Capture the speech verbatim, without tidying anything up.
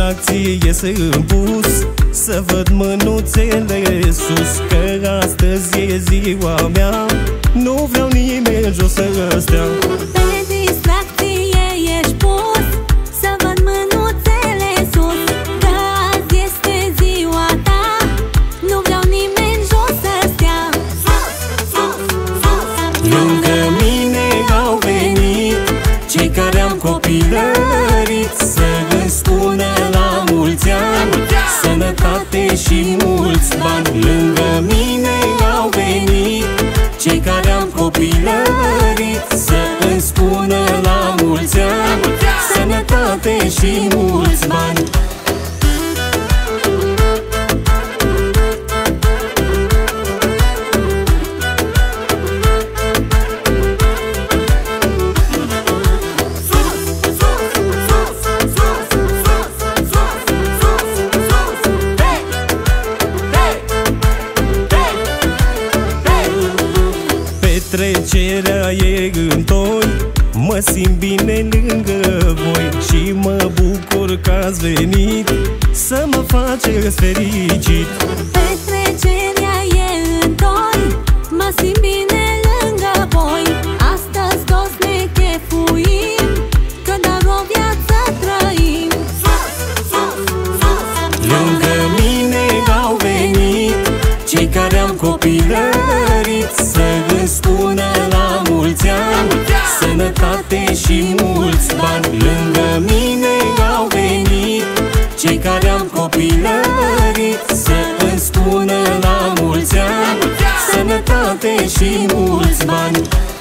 distracție să-mi pus, să văd mânuțele sus, că astăzi e ziua mea, nu vreau nimeni jos să stea. Pe distracție ești pus, să văd mânuțele sus, că azi este ziua ta, nu vreau nimeni jos să stea. Lângă mine au venit cei care am copilărit, să-mi spună la mulți ani, sănătate și mulți bani. Lângă mine au venit cei care am copilărit, să-mi spună la mulți ani, sănătate și mulți bani. Petrecerea e în toi, mă simt bine lângă voi și mă bucur că ați venit să mă faceți fericit. Petrecerea e în toi, mă simt bine lângă voi, astăzi toți ne chefuim, că doar o viață trăim. Lângă mine au venit cei care am copilărit, să-mi spună la mulți ani, sănătate și mulți bani. Lângă mine au venit cei care am copilărit, să-mi spună la mulți ani, sănătate și mulți bani.